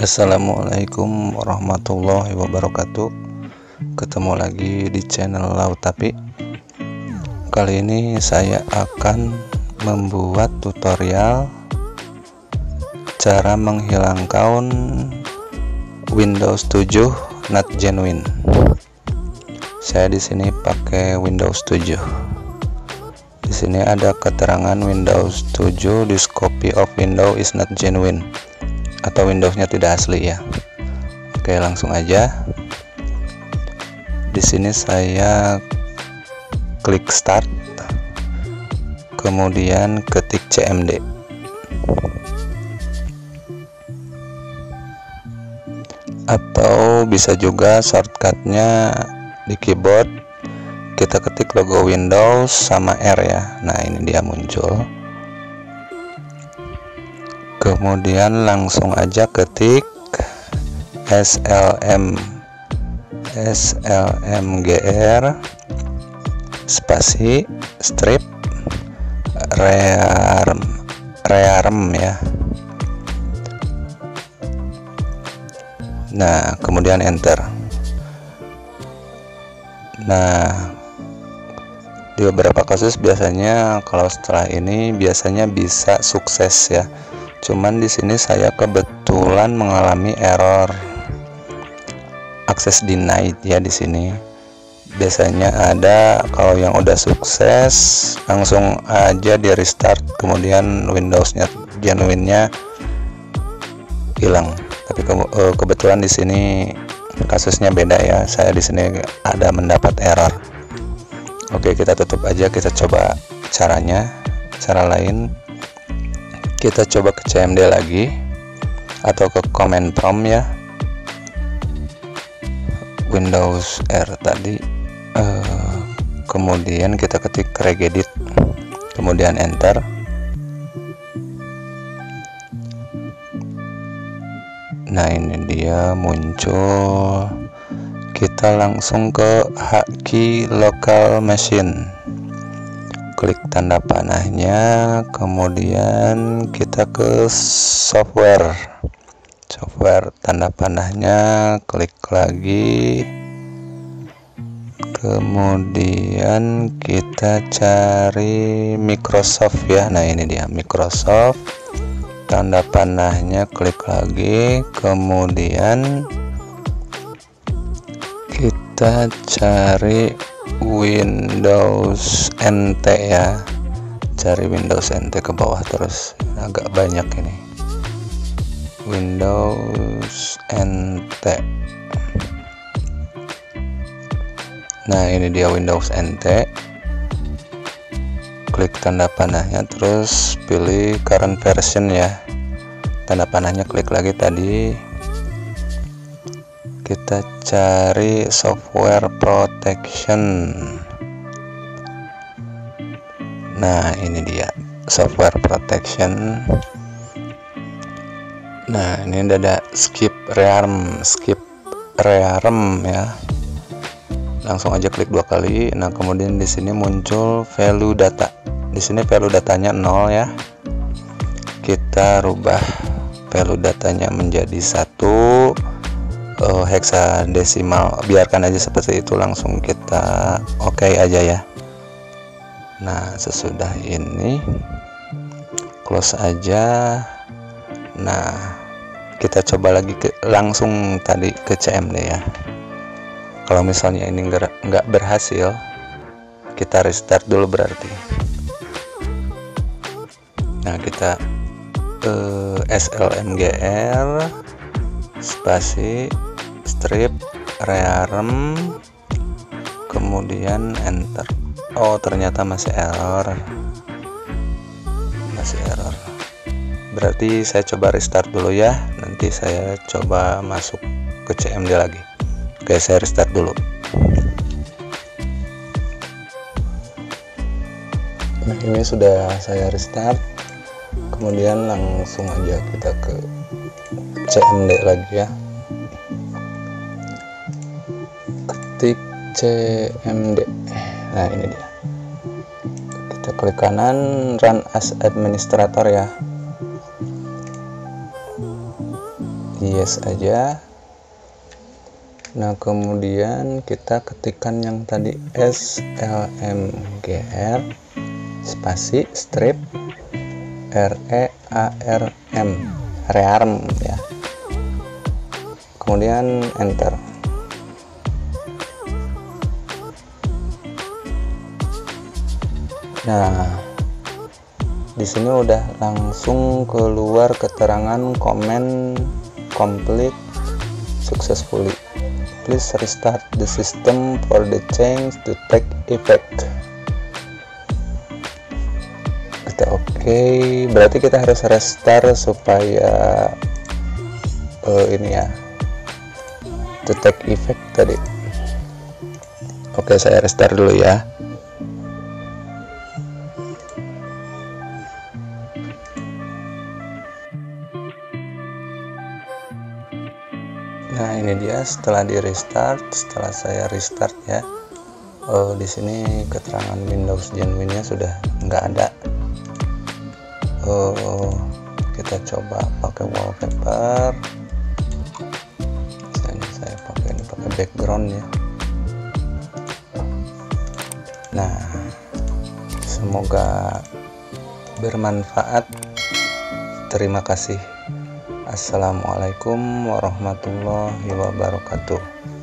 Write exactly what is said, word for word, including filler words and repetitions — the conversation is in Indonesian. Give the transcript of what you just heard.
Assalamualaikum warahmatullahi wabarakatuh. Ketemu lagi di channel Laut Tapi. Kali ini saya akan membuat tutorial cara menghilangkan Windows tujuh not genuine. Saya di sini pakai Windows tujuh. Di sini ada keterangan Windows tujuh, this copy of Windows is not genuine, atau Windowsnya tidak asli ya. Oke, langsung aja. Di sini saya klik start, kemudian ketik C M D. Atau bisa juga shortcutnya di keyboard kita ketik logo Windows sama R ya. Nah, ini dia muncul. Kemudian langsung aja ketik slm slmgr spasi strip rearm rearm ya. Nah, kemudian enter. Nah, di beberapa kasus biasanya kalau setelah ini biasanya bisa sukses ya. Cuman di sini saya kebetulan mengalami error access denied ya. Di sini biasanya ada, kalau yang udah sukses langsung aja di restart, kemudian Windowsnya genuine-nya hilang. Tapi ke, kebetulan di sini kasusnya beda ya. Saya di sini ada mendapat error. Oke, kita tutup aja, kita coba caranya. Cara lain, kita coba ke C M D lagi atau ke command prompt ya. Windows R tadi, uh, kemudian kita ketik regedit, kemudian enter. Nah, ini dia muncul. Kita langsung ke haki local machine, klik tanda panahnya, kemudian kita ke software software tanda panahnya, klik lagi, kemudian kita cari Microsoft ya. Nah, ini dia Microsoft, tanda panahnya, klik lagi, kemudian kita cari Windows N T ya. Cari Windows N T ke bawah terus, agak banyak ini. Windows N T. Nah, ini dia Windows N T. Klik tanda panahnya, terus pilih current version ya. Tanda panahnya klik lagi tadi. Kita cari software protection. Nah, ini dia software protection. Nah, ini ada skip rearm, skip rearm ya. Langsung aja klik dua kali. Nah, kemudian di sini muncul value data. Di sini value datanya nol ya. Kita rubah value datanya menjadi satu. Uh, heksadesimal, biarkan aja seperti itu, langsung kita oke okay aja ya. Nah, sesudah ini close aja. Nah, kita coba lagi ke, langsung tadi ke C M D ya. Kalau misalnya ini nggak berhasil, kita restart dulu berarti. Nah, kita uh, slmgr spasi strip rearm, kemudian enter. Oh, ternyata masih error, masih error. Berarti saya coba restart dulu ya. Nanti saya coba masuk ke C M D lagi. Oke, saya restart dulu. Nah, ini sudah saya restart. Kemudian langsung aja kita ke C M D lagi ya. Ketik C M D. Nah, ini dia. Kita klik kanan, run as administrator ya. yes aja. Nah kemudian kita ketikkan yang tadi slmgr spasi strip rearm rearm ya, kemudian enter. Nah di sini udah langsung keluar keterangan komen complete successfully. Please restart the system for the change to take effect. Kita oke, okay. Berarti kita harus restart supaya uh, ini ya, to take effect tadi. Oke, okay, saya restart dulu ya. Nah ini dia setelah di restart, setelah saya restart ya, oh, di sini keterangan Windows Genuine-nya sudah nggak ada. Oh, kita coba pakai wallpaper. Misalnya saya pakai ini pakai background ya. Nah, semoga bermanfaat. Terima kasih. Assalamualaikum warahmatullahi wabarakatuh.